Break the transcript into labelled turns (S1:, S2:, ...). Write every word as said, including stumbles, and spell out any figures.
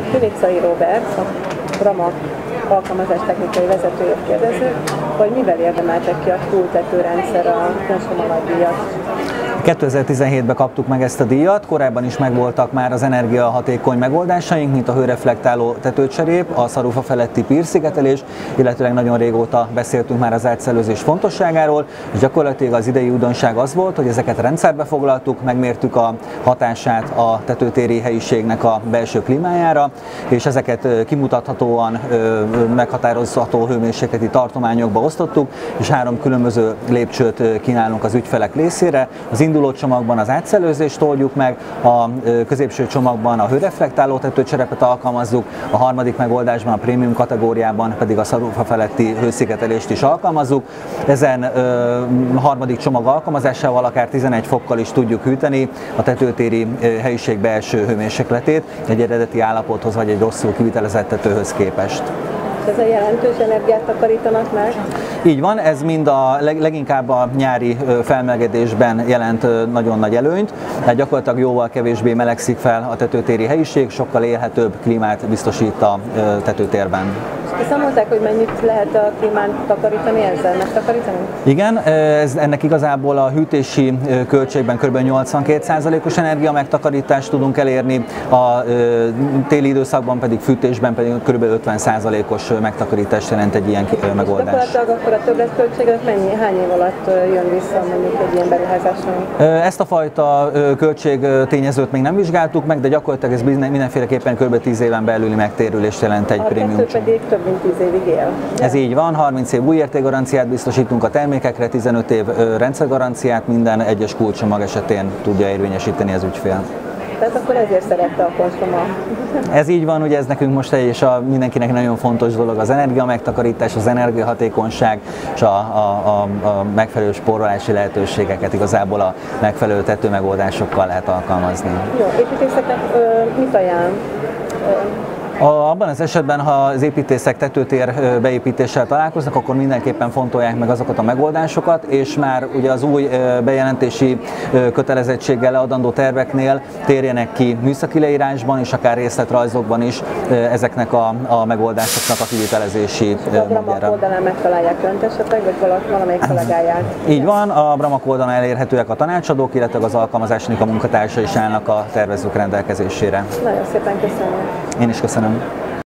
S1: Külicai Róbert, a Brama alkalmazástechnikai vezetőjét kérdező, hogy mivel érdemeltek ki a túltetőrendszer a konszumolajdíjat?
S2: kétezer-tizenhétben kaptuk meg ezt a díjat, korábban is megvoltak már az energiahatékony megoldásaink, mint a hőreflektáló tetőcserép, a szarufa feletti pírszigetelés, illetőleg nagyon régóta beszéltünk már az átszellőzés fontosságáról, és gyakorlatilag az idei újdonság az volt, hogy ezeket rendszerbe foglaltuk, megmértük a hatását a tetőtéri helyiségnek a belső klímájára, és ezeket kimutathatóan meghatározható hőmérsékleti tartományokba osztottuk, és három különböző lépcsőt kínálunk az ügyfelek részére. Az induló csomagban az átszellőzést oldjuk meg, a középső csomagban a hőreflektáló tetőcserepet alkalmazzuk, a harmadik megoldásban, a prémium kategóriában pedig a szarufa feletti hőszigetelést is alkalmazzuk. Ezen ö, harmadik csomag alkalmazásával akár tizenegy fokkal is tudjuk hűteni a tetőtéri helyiség belső hőmérsékletét egy eredeti állapothoz vagy egy rosszul kivitelezett tetőhöz képest.
S1: Ez a jelentős energiát takarítanak meg?
S2: Így van, ez mind a leg, leginkább a nyári felmelegedésben jelent nagyon nagy előnyt, tehát gyakorlatilag jóval kevésbé melegszik fel a tetőtéri helyiség, sokkal élhetőbb klímát biztosít a tetőtérben.
S1: Kiszámolták, hogy mennyit lehet a klímán takarítani ezzel, megtakarítani?
S2: Igen, ez, ennek igazából a hűtési költségben kb. nyolcvankét százalékos energia megtakarítást tudunk elérni, a téli időszakban pedig fűtésben pedig kb. ötven százalékos megtakarítást jelent egy ilyen megoldás.
S1: Gyakorlatilag akkor a többletköltséget mennyi, hány év alatt jön vissza mondjuk egy ilyen beruházáson?
S2: Ezt a fajta költségtényezőt még nem vizsgáltuk meg, de gyakorlatilag ez mindenféleképpen kb. tíz éven belüli megtérülést jelent egy prémium.
S1: A kettő pedig több mint tíz évig él.
S2: Ez így van, harminc év új értékgaranciát biztosítunk a termékekre, tizenöt év rendszergaranciát minden egyes kulcsomag esetén tudja érvényesíteni az ügyfél.
S1: Tehát akkor ezért szerette a Konszuma.
S2: Ez így van, ugye ez nekünk most egy, és a mindenkinek nagyon fontos dolog az energia megtakarítás, az energiahatékonyság és a, a, a, a megfelelő spórolási lehetőségeket igazából a megfelelő tetőmegoldásokkal lehet alkalmazni.
S1: Jó, építészeknek mit ajánl?
S2: Abban az esetben, ha az építészek tetőtér beépítéssel találkoznak, akkor mindenképpen fontolják meg azokat a megoldásokat, és már ugye az új bejelentési kötelezettséggel leadandó terveknél térjenek ki műszaki leírásban és akár részletrajzokban is ezeknek a, a megoldásoknak a kivitelezési
S1: módjára. A Brama oldalán megtalálják önt esetleg, vagy valamelyik kollégáját?
S2: Így van, a Brama oldalán elérhetőek a tanácsadók, illetve az alkalmazásnak a munkatársai is állnak a tervezők rendelkezésére.
S1: Nagyon szépen köszönöm.
S2: Én is köszönöm.